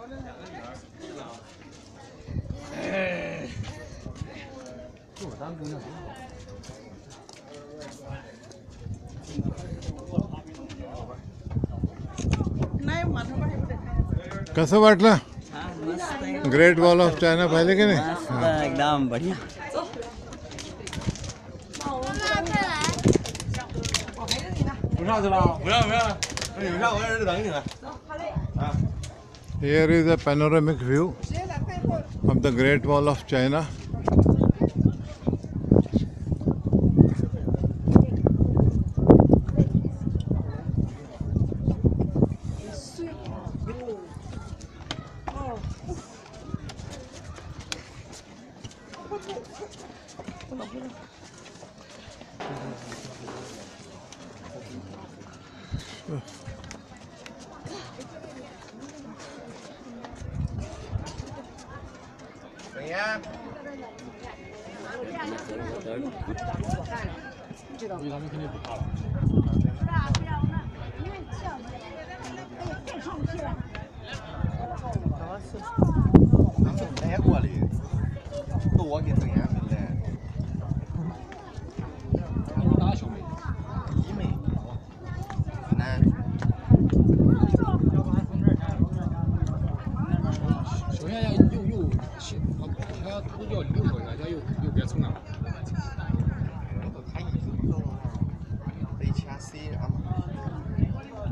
哎， कसं वाटलं मस्त ग्रेट वॉल ऑफ चायना पाहिले की नाही एकदम बढ़िया. Here is a panoramic view of the Great Wall of China.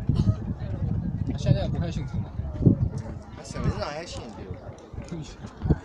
他现在不太姓陈了， 他身份证还行，对吧？